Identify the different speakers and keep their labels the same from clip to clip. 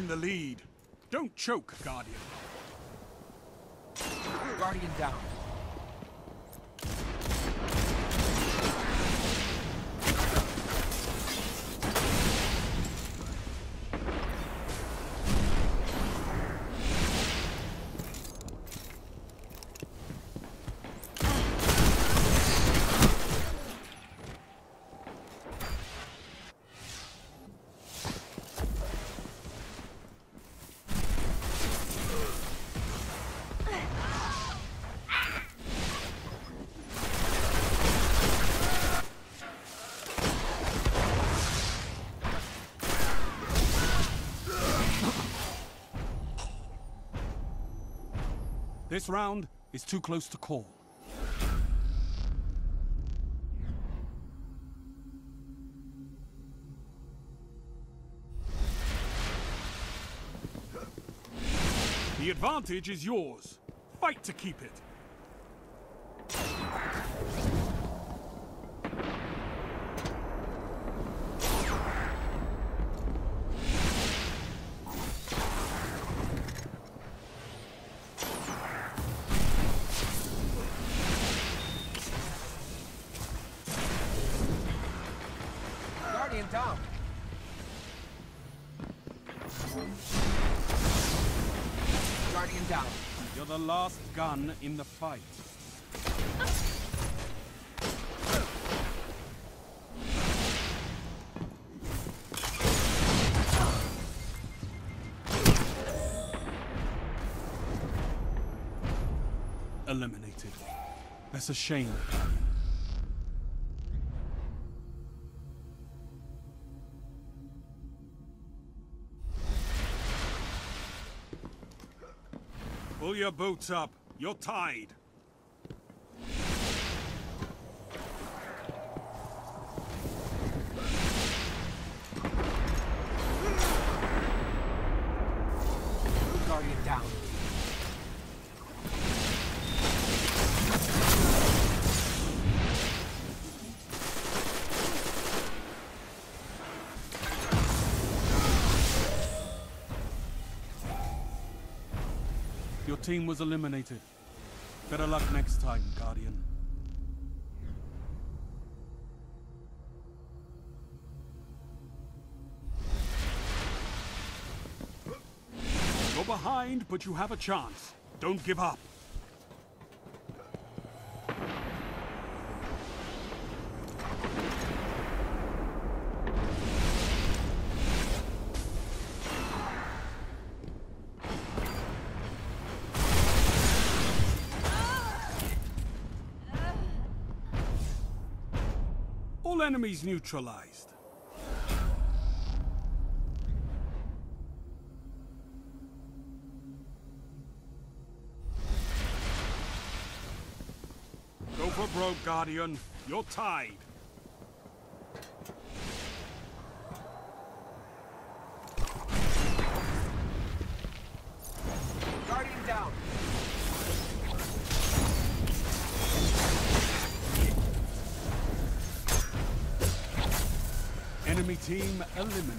Speaker 1: in the lead. Don't choke, Guardian.
Speaker 2: Guardian down.
Speaker 1: This round is too close to call. The advantage is yours. Fight to keep it.
Speaker 2: Down. Guardian down.
Speaker 1: You're the last gun in the fight. Eliminated. That's a shame. Pull your boats up. You're tied.
Speaker 2: Guardian down.
Speaker 1: Your team was eliminated. Better luck next time, Guardian. You're behind, but you have a chance. Don't give up. All enemies neutralized. Go for broke, Guardian. You're tied.
Speaker 2: Guardian down.
Speaker 1: Enemy team eliminated.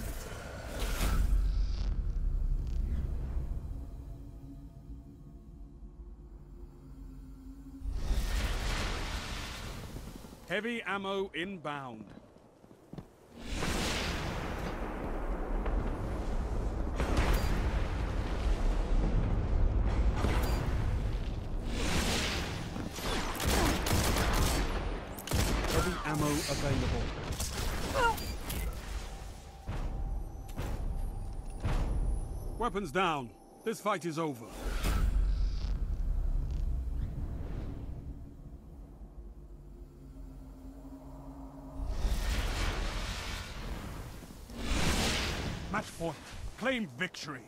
Speaker 1: Heavy ammo inbound. Heavy ammo available. Weapons down. This fight is over. Match point. Claim victory.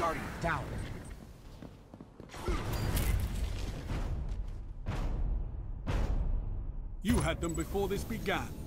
Speaker 2: Guardian down.
Speaker 1: You had them before this began.